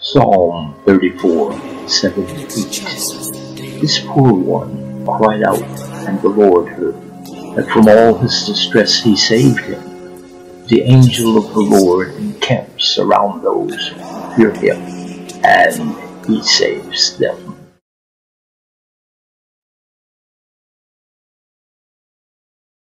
Psalm 34:7-8. This poor one cried out, and the Lord heard, and from all his distress he saved him. The angel of the Lord encamps around those who fear him, and he saves them.